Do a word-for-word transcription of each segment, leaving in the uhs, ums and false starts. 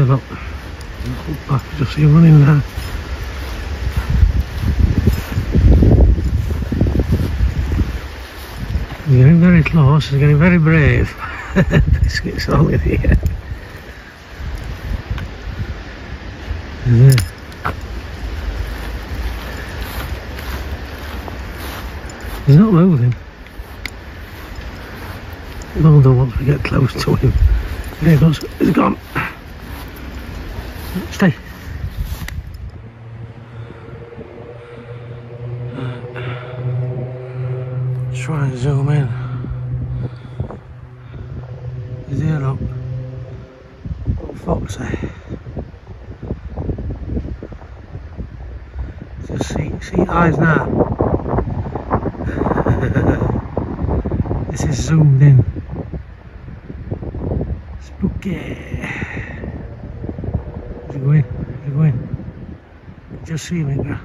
There, look. I can just see him running now. He's getting very close, he's getting very brave. Biscuit's all in here. There. He's not moving. Although once we get close to him. There he goes, he's gone. Stay. Try and zoom in. He's here, look. What foxy. Just see, see eyes now. This is zoomed in. Spooky. Where's he going? Where's he going? Just see him in grass.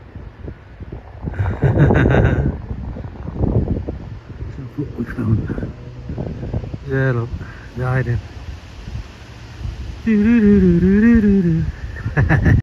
What we found. There, look, they're hiding. Do do do do do do do.